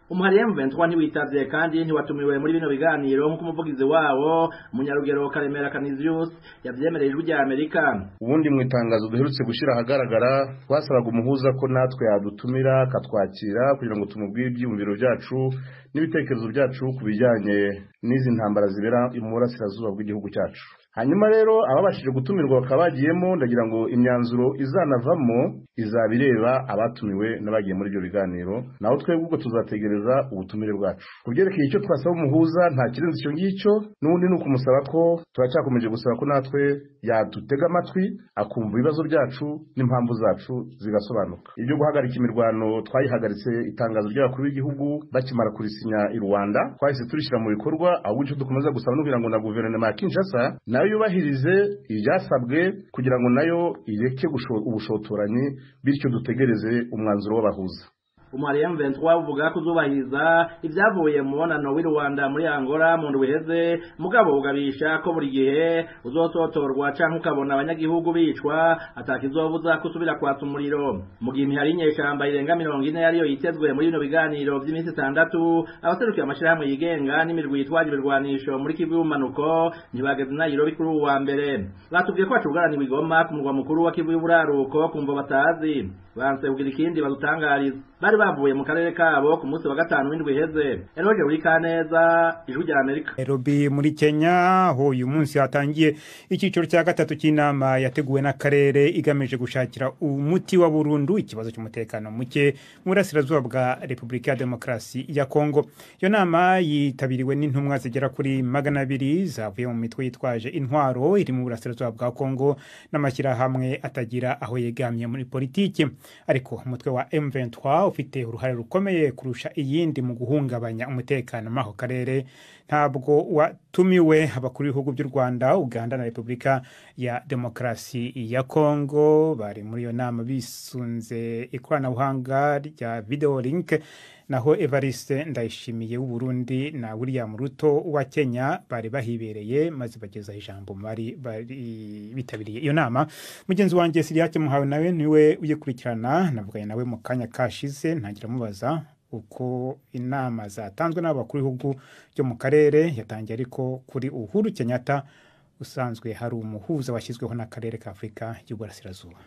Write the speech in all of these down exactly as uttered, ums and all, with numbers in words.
umuhari M vingt-trois ntiwitavye kandi ntiwatumiwe muri bino biganiro nk'uko umuvugizi wabo Munyarugero Karemera Canisius yavyemereye ijwi rya Amerika. Ubundi mu itangazo duherutse gushira ahagaragara twasabaga umuhuza ko natwe yadutumira katwakira kugira ngo tumubwire ibyumviro byacu n'ibitekerezo byacu kubijyanye n'izi ntambara zibera mu burasirazuba bw'igihugu cyacu. Hanyuma rero ababashije gutumirwa bakabagiyemo ndagira ngo imyanzuro izanavamo izabireba abatumiwe n'abagiye muri ibyo biganiro, naho twebwe ubwo tuzategereza ubutumire bwacu. Kubyerekeye icyo twasaba umuhuza nta kirenze icyo ngicyo, n'ubundi ni ukumusaba ko turacyakomeje gusaba ko natwe yadutega amatwi akumva ibibazo byacu n'impamvu zacu zigasobanuka. Ibyo guhagarika imirwano twayihagaritse itangazo ry'abakuru b'igihugu bakimara kurisinya i Rwanda, twahise turishyira mu bikorwa, ahubwo icyo dukomeza gusaba n'ugira ngo na guverinoma ya Kinshasa nayo yubahirize ibyasabwe kugira ngo nayo ireke ubushotoranyi, bityo dutegereze umwanzuro w'abahuza. Umuhari M vingt-trois uvuga ko uzubahiriza ibyavuye mu mubonano w'i Rwanda muri Angola mu ndwi iheze, mugabo ugabisha ko buri gihe uzototorwa canke ukabona abanyagihugu bicwa atakizobuza kusubira kwatsa umuriro. Mu gihe imihari inyeshamba irenga mirongo ine yariyo yitezwe muri bino biganiro vy'iminsi itandatu, abaserukiye amashirahamwe yigenga n'imirwi yitwaje ibirwanisho muri Kivu y'ubumanuko ntibageze i Nairobi kuri uwu wa mbere. Batubwiye ko bacubugaraniwe i Goma ku murwa mukuru wa Kivu y'uburaruko kumva batazi, banse kugira ikindi badutangariza. Bari bavuye mu karere kabo ku munsi wa gatanu w'indwi iheze. Eroje uri kaneza, ijwi rya Amerika. Nairobi muri Kenya ho uyu munsi hatangiye icyiciro cya gatatu cy'inama yateguwe n'akarere igamije gushakira umuti wa burundu ikibazo cy'umutekano muke mu burasirazuba bwa Repubulika ya Demokarasi ya Kongo. Iyo nama yitabiriwe n'intumwa zigera kuri magana abiri zavuye mu mitwe yitwaje intwaro iri mu burasirazuba bwa Kongo n'amashyirahamwe atagira aho yegamye muri politiki. Ariko umutwe wa M vingt-trois ufite uruhare rukomeye kurusha iyindi mu guhungabanya umutekano mu karere ntabwo watumiwe. Abakuru b'ibihugu by'u Rwanda, Uganda na Repubulika ya Demokarasi ya Kongo bari muri iyo nama bisunze ikoranabuhanga rya video link, naho Evariste Ndayishimiye w'u Burundi na William Ruto wa Kenya bari bahibereye maze bageza ijambo bari bitabiriye iyo nama. Mugenzi wanjye Siriake Muhawe nawe niwe uyikurikirana, navuganye nawe mu kanya kashize ntangira mubaza uko inama zatanzwe n'abakuru b'ibihugu byo mu karere yatangiye, ariko kuri Uhuru Kenyatta usanzwe hari umuhuza washyizweho n'akarere ka Afrika y'Uburasirazuba.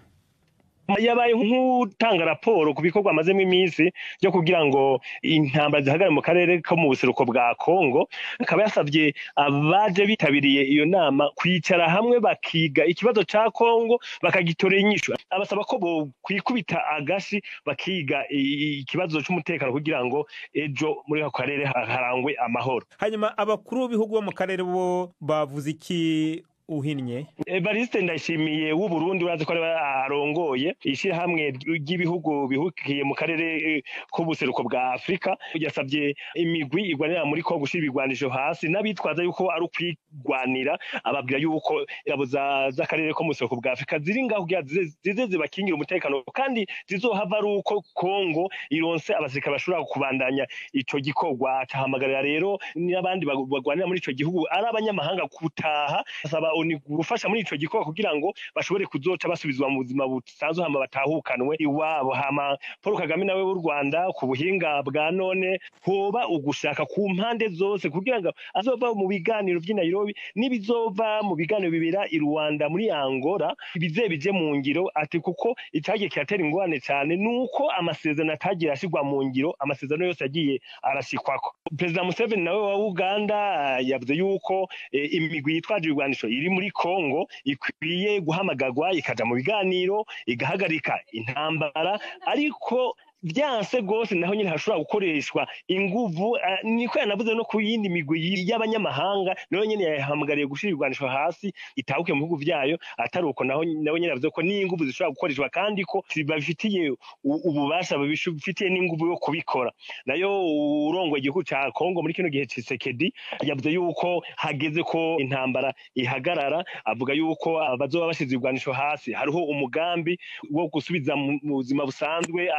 Yabaye nk'utanga raporo ku bikorwa amazemo iminsi byo kugira ngo intambara zihagarare mu karere ko mu buseruko bwa Kongo. Akaba yasabye abaje bitabiriye iyo nama kwicara hamwe bakiga ikibazo ca Kongo bakagitorera inyishu. Abasaba ko bo kwikubita agashi bakiga ikibazo cy'umutekano kugira ngo ejo muri ako karere harangwe amahoro. Hanyuma abakuru b'ibihugu bo mu karere bo bavuze iki uhinnye? Evariste Ndayishimiye w'u Burundi urazi ko arongoye ishyirahamwe ry'ibihugu bihukiye mu karere k'ubuseruko bwa Afrika, yasabye imigwi igwanira muri Kongo gushira ibigwanisho hasi n'abitwaza yuko ari ukwigwanira, ababwira yuko ingabo z'akarere ko mu buseruko bwa Afrika ziri ngaho kugira zize zibakingira umutekano, kandi zizohava ari uko Kongo ironse abasirikare bashobora kubandanya ico gikorwa. Ahamagarira rero n'abandi bagwanira muri ico gihugu ari abanyamahanga kutaha, asaba ni gufasha muri ico gikorwa kugira ngo bashobore kuzoca basubizwa mu buzima busanzwe hama batahukanwe iwabo. Hama Paul Kagame nawe w'u Rwanda ku buhinga bwa none hoba ugushaka ku mpande zose kugira ngo azova mu biganiro by'i Nairobi n'ibizova mu biganiro bibera i Rwanda muri Angola bize bije mu ngiro, ati kuko itagiye kiratera ingwane cyane nuko amasezerano atagira ashigwa mu ngiro, amasezerano yose yagiye arashikwako. President Museveni nawe wa Uganda yavuze yuko e, imigwi yitwaje ibigwanisho iri muri Kongo ikwiye guhamagagwa ikaja mu biganiro igahagarika intambara, ariko byanse gose naho nyine hashobora gukoreshwa inguvu. Uh, niko yanavuze no ku yindi migwi y'abanyamahanga naho nyine yahamagariye gushira ibigwanisho hasi itahuke mu bihugu vyayo, atari uko naho naho nyine yavuze ko n'inguvu zishobora gukoreshwa kandi ko bafitiye ububasha babifitiye n'inguvu yo kubikora. Nayo urongoye igihugu ca Kongo muri kino gihe Tshisekedi yavuze yuko hageze ko intambara ihagarara, avuga yuko abazoba bashize ibigwanisho hasi hariho umugambi wo gusubiza mu buzima busanzwe abahoze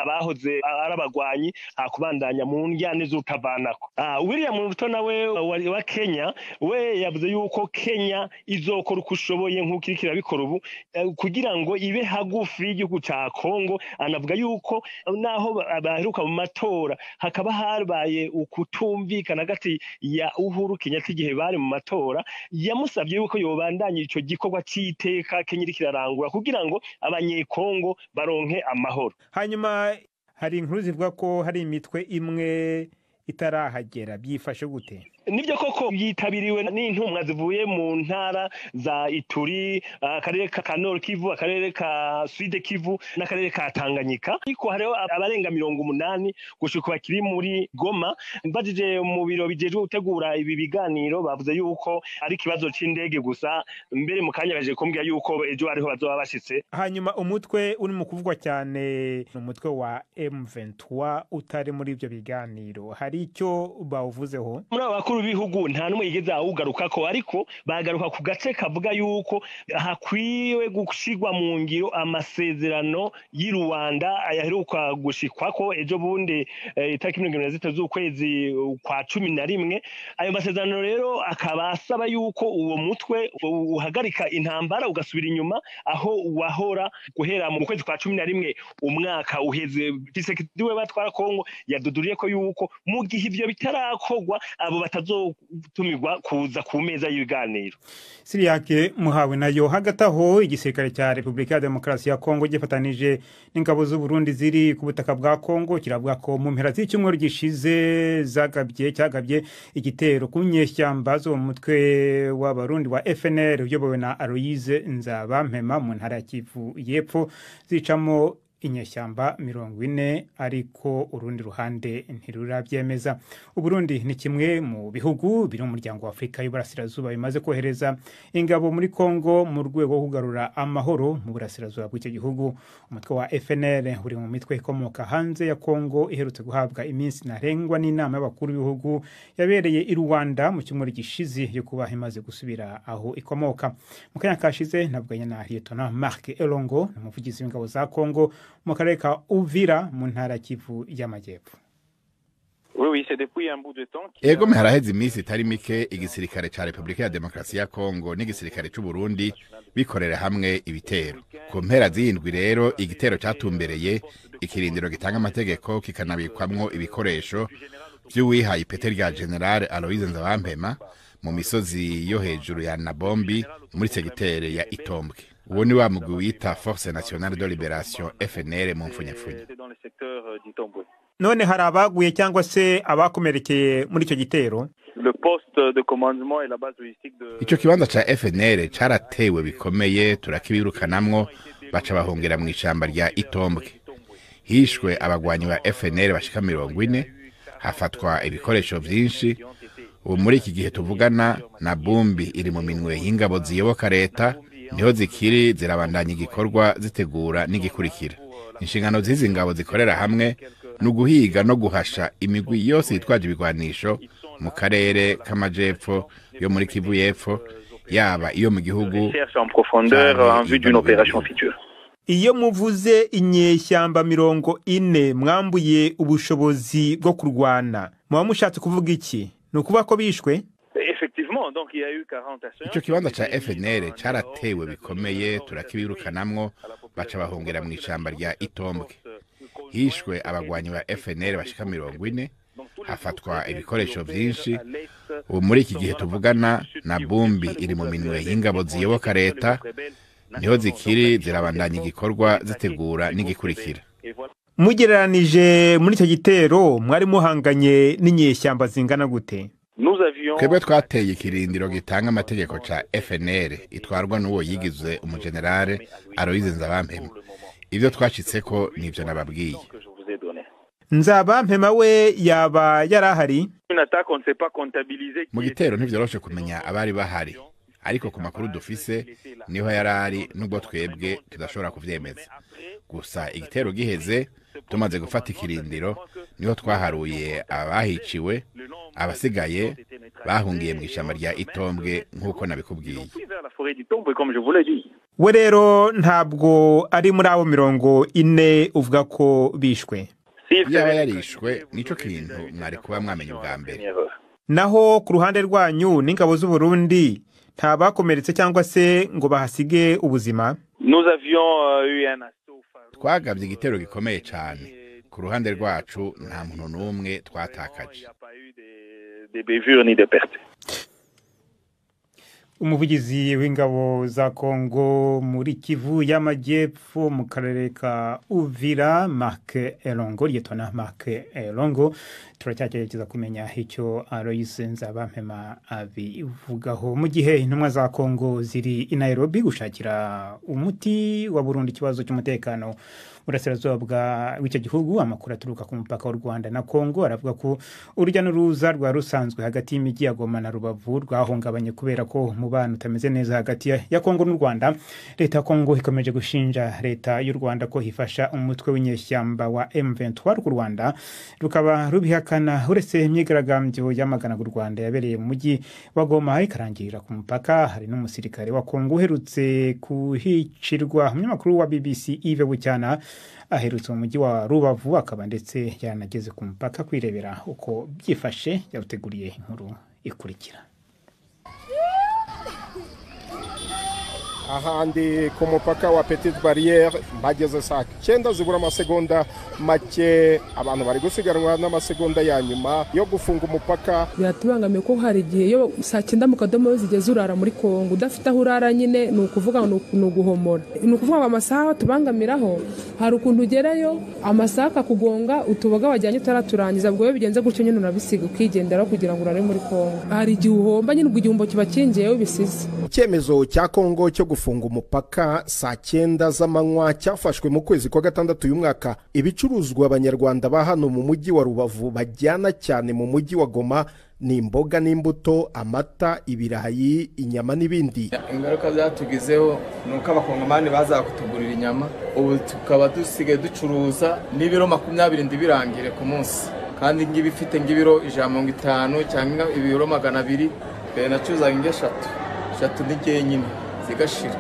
bahoze ari abagwanyi hakubandanya mu njyane z'utavanako. Ah William Ruto nawe wa Kenya we yavuze yuko Kenya izokora uko ushoboye nk'uko irikira bikora ubu kugira ngo ibe hagufi y'igihugu ca Kongo. Anavuga yuko naho baheruka mu matora hakaba habaye ukutumvikana hagati ya Uhuru Kenyatta igihe bari mu matora, yamusabye yuko yobandanya ico gikorwa c'iteka Kenya irikirarangura kugira ngo abanyekongo baronke amahoro. Hanyuma hari inkuru zivuga ko hari imitwe imwe itarahagera, byifashe gute? Nibyo koko yitabiriwe n'intumwa zivuye mu ntara za Ituri, akarere ka Nord Kivu, akarere ka Sud Kivu n'akarere ka Tanganyika. Ariko hariho abarenga mirongo umunani gushika bakiri muri Goma. Mbajije mu biro bijejwe gutegura ibi biganiro bavuze yuko ari kibazo c'indege gusa, mbere mu kanya baje kumbwira yuko ejo ariho bazoba bashitse. Hanyuma umutwe uri mu kuvugwa cyane umutwe wa M vingt-trois utari muri ibyo biganiro, hari icyo bawuvuzeho? Muri abakuru bihugu nta numwe yigeze awugaruka ko, ariko bagaruka ku gace kavuga yuko hakwiwe gushigwa mu ngiro amasezerano y'i Rwanda ayaheruka gushikwako ejo bundi itariki mirongo ine na zitatu z'ukwezi kwa cumi na rimwe. Ayo masezerano rero akaba asaba yuko uwo mutwe uhagarika intambara ugasubira inyuma aho wahora guhera mu kwezi kwa cumi na rimwe umwaka uheze. Tshisekedi batwara Kongo yaduduriye ko yuko mu gihe ivyo bitarakorwa abo batazotumirwa kuza ku meza y'ibiganiro. Siriyake muhawe nayo hagati aho igisirikare cya Repubulika ya Demokarasi ya Kongo gifatanije n'ingabo z'u Burundi ziri ku butaka bwa Kongo kiravuga ko mu mpera z'icyumweru gishize zagabye cyagabye igitero ku nyeshyamba zo mu mutwe w'abarundi wa F N L uyobowe na Aloise Nzabampema mu ntara ya Kivu y'Epfo, zicamo inyeshyamba mirongo ine, ariko urundi ruhande ntirurabyemeza. Uburundi ni kimwe mu bihugu biri mu muryango wa Afrika y'Uburasirazuba bimaze kohereza ingabo muri Kongo mu rwego rwo kugarura amahoro mu burasirazuba bw'icyo gihugu. Umutwe wa F N L uri mu mitwe ikomoka hanze ya Kongo iherutse guhabwa iminsi ntarengwa n'inama y'abakuru b'ibihugu yabereye i Rwanda mu cyumweru gishize yo kuba imaze gusubira aho ikomoka. Mu kanya kashize nabwanye na Lieutenant Marc Elongo, umuvugizi w'ingabo za Kongo mu karere ka Uvira mu ntara Kivu y'Amajyepfo. Ego haraheze iminsi itari mike igisirikare ca Repubulika ya Demokarasi ya Kongo n'igisirikare c'u Burundi bikorera hamwe ibitero. Ku mpera z'indwi rero igitero catumbereye ikirindiro gitanga amategeko kikanabikwamwo ibikoresho vy'uwihaye ipete rya General Aloise Nzabampema mu misozi yo hejuru ya Nabombi muri segitere ya Itombwe. Uwo ni wa mugwi wita Force Nationale de Libération F N L mu mfunyafunya. None hari abaguye cyangwa se abakomerekeye muri icyo gitero? Le poste de commandement et la base logistique de Ico kibanza ca F N L caratewe bikomeye, turakibirukanamwo baca bahongera mu ishamba rya Itombwe. Hishwe abagwanyi ba F N L bashika mirongo ine, hafatwa ibikoresho vyinshi. Ubu muri iki gihe tuvugana na Bumbi iri mu minwe y'ingabo ziyoboka leta, niho zikiri zirabandanya igikorwa zitegura n'igikurikira. Inshingano z'izi ngabo zikorera hamwe nuguhiga no guhasha imigwi yose yitwaje ibigwanisho mu karere k'amajepfo yo muri Kivu y'Epfo, yaba iyo mu gihugu iyo muvuze inyeshyamba mirongo ine mwambuye ubushobozi bwo kurwana, muba mushatse kuvuga iki? Nukuba ko bishwe? Ico kibanza ca F N L caratewe bikomeye, turakibirukanamwo baca bahongera mu ishamba rya Itombwe. Hishwe abagwanyi ba F N L bashika mirongo ine, hafatwa ibikoresho vyinshi. Ubu muri iki gihe tuvugana na Bumbi iri mu minwe y'ingabo ziyoboka leta, niho zikiri zirabandanya igikorwa zitegura n'igikurikira. Mugereranije muri icyo gitero mwari muhanganye n'inyeshyamba zingana gute? Twebwe twateye ikirindiro gitanga amategeko ca F N L itwarwa n'uwo yigize umugenerale Aloise Nzabampema. Ivyo twashitseko nivyo nababwiye. Nzabampema we yaba yarahari? Mu gitero ntivyoroshe kumenya abari bahari, ariko ku makuru dufise niho yarari, nubwo twebwe tudashobora kuvyemeza. Gusa igitero giheze tumaze gufata ikirindiro niho twaharuye abahiciwe, abasigaye bahungiye mu ishamba rya Itombwe nk'uko nabikubwiye. We rero ntabwo ari muri abo mirongo ine uvuga ko bishwe? yaba yarishwe nico kintu mwari kuba mwamenye ubwa mbere. Naho ku ruhande rwanyu n'ingabo z'u Burundi nta bakomeretse cyangwa se ngo bahasige ubuzima? Twagabye igitero gikomeye cyane. Ku ruhande rwacu nta muntu n'umwe twatakaje. Umuvugizi w'ingabo za Kongo muri Kivu y'Amajyepfo mu karere ka Uvira, Mark Elongo, Lieutenant Mark Elongo, turacyagerageza kumenya icyo Aloys Nzabampema abivugaho. Mu gihe intumwa za Kongo ziri i Nairobi gushakira umuti wa Burundi ikibazo cy'umutekano burasirazuba bwa w'icyo gihugu, amakuru aturuka ku mupaka w'u Rwanda na Kongo aravuga ko urujya n'uruza rwa rusanzwe hagati y'imijyi ya Goma na Rubavu rwahungabanye kubera ko mubano utameze neza hagati ya Kongo n'u Rwanda. Leta ya Kongo ikomeje gushinja leta y'u Rwanda ko hifasha umutwe w'inyeshyamba wa M vingt-trois rw'u Rwanda rukaba rubihakana. Uretse imyigaragambyo yamagana u Rwanda yabereye mu mujyi wa Goma ikarangirira ku mupaka, hari n'umusirikare wa Kongo uherutse kuhicirwa. Umunyamakuru wa B B C Yves Bucyana aherutse mu mujyi wa Rubavu akaba ndetse yanageze ku mupaka kwirebera uko byifashe. Yabuteguriye inkuru ikurikira. Ahandi ku mupaka wa Petite Barrière bageze saa cyenda zibura amasegonda make, abantu bari gusiganwa n'amasegonda ya nyuma yo gufunga umupaka. Biratubangamiye ko hari igihe yo saa cyenda mu kadomo zigeze urara muri Kongo udafite aho urara, nyine ni ukuvuga ngo ni uguhomora. Ni ukuvuga amasaha tubangamiraho, hari ukuntu ugerayo amasaha kugonga utuboga wajyanye utaraturangiza, bwo bigenze gutyo nyine unabisiga ukigendera kugira ngo urare muri Kongo. Hari igihe uhomba nyine igihombo kibakingiyeyo bisize. Icyemezo cya Kongo cyo gufunga umupaka saa cyenda z'amanywa cyafashwe mu kwezi kwa gatandatu uyu mwaka. Ibicuruzwa abanyarwanda ba hano mu mujyi wa Rubavu bajyana cyane mu mujyi wa Goma ni imboga n'imbuto, amata, ibirayi, inyama n'ibindi. Ingaruka byatugizeho nuko abakongomani baza kutugurira inyama, ubu tukaba dusigaye ducuruza n'ibiro makumyabiri ndibirangire ku munsi, kandi ngibifite ngibiro ijana mirongo itanu cyangwa ibiro magana abiri, nacuruza ingeshatu eshatu n'igihe nyine zigashira.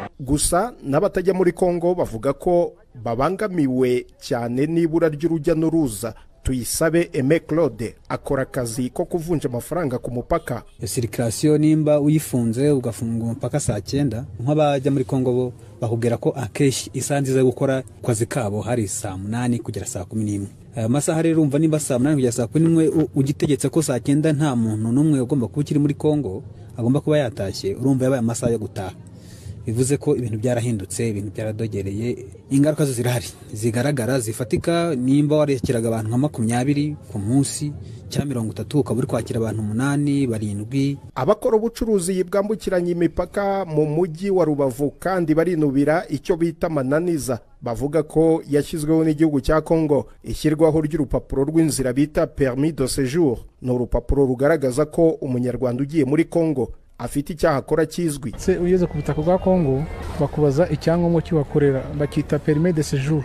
Gusa n'abatajya muri Kongo bavuga ko babangamiwe cyane n'ibura ry'urujya n'uruza. Tuyisabe Aime Claude akora akazi ko kuvunja amafaranga ku mupaka. Circulation nimba uyifunze ugafunga umupaka saa cyenda, nk'abajya muri Kongo bo bakubwira ko akeshi isanzize gukora kwazi kabo hari saa munani kugera saa kumi n'imwe. Amasaha rero umva nimba saa munani kugera saa kumi n'imwe ugitegetse ko saa cyenda nta muntu n'umwe ugomba kuba kiri muri Kongo agomba kuba yatashye, urumva yabaye amasaha yo gutaha. Bivuze ko ibintu byarahindutse, ibintu byaradogereye. Ingaruka zo zirahari zigaragara zifatika. Nimba warekeraga abantu nka makumyabiri ku munsi cya mirongo itatu ukaba uri kwakira abantu umunani barindwi. Abakora ubucuruzi bwambukiranya imipaka mu mujyi wa Rubavu kandi barinubira icyo bita mananiza, bavuga ko yashyizweho n'igihugu cya Kongo. Ishyirwaho ry'urupapuro rw'inzira bita permis de séjour, ni urupapuro rugaragaza ko umunyarwanda ugiye muri Kongo afite icyaha akora kizwi. Se ugeze ku butaka bwa Kongo bakubaza icyangombwa cy'ubakorera, bakita permis de séjour,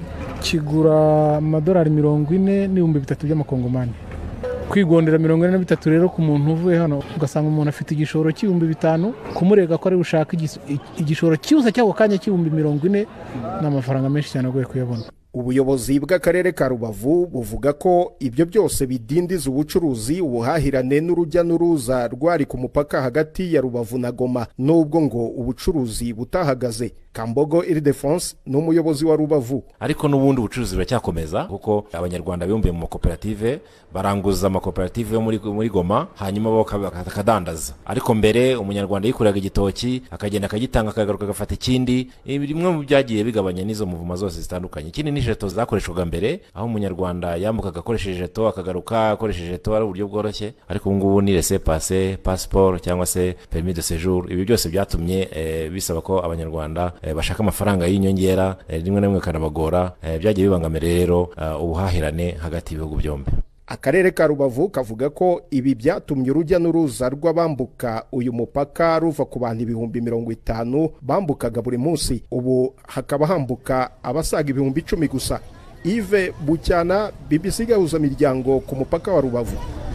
kigura amadolari mirongo ine n'ibihumbi bitatu by'amakongomani. Kwigondera mirongo ine na bitatu rero ku muntu uvuye hano ugasanga umuntu afite igishoro cy'ibihumbi bitanu, kumurega ko ari bushaka igishoro cyose cy'ako kanya cy'ibihumbi mirongo ine n'amafaranga menshi cyane agoye kuyabona. Ubuyobozi bw'akarere ka Rubavu buvuga ko ibyo byose bidindiza ubucuruzi, ubuhahirane n'urujya n'uruza rwari ku mupaka hagati ya Rubavu na Goma, nubwo ngo ubucuruzi butahagaze. Kambogo Ildefonse ni umuyobozi wa Rubavu. Ariko n'ubundi ubucuruzi buracyakomeza kuko abanyarwanda bibumbiye mu makoperative baranguza amakoperative yo muri muri Goma, hanyuma bo bakadandaza. Ariko mbere umunyarwanda yikuraga igitoki akagenda akagitanga akagaruka agafata ikindi. Bimwe mu byagiye bigabanya nizo muvuma zose zitandukanye. Ikindi ni jeto zakoreshwaga mbere, aho umunyarwanda yambukaga akoresheje jeto akagaruka akoresheje jeto ari uburyo bworoshye. Ariko ubu ngubu ni laissez-passer, passeport cyangwa se permis de séjour. Ibi byose byatumye e, bisaba ko abanyarwanda e, bashaka amafaranga y'inyongera, e, rimwe na rimwe kanabagora. E, byagiye bibangamira rero uh, ubuhahirane hagati y'ibihugu byombi. Akarere ka Rubavu kavuga ko ibi byatumye urujya n'uruza rw'abambuka uyu mupaka ruva ku bantu ibihumbi mirongo itanu bambukaga buri munsi, ubu hakaba hambuka abasaga ibihumbi icumi gusa. Yves Bucyana, B B C gahuza miryango ku mupaka wa Rubavu.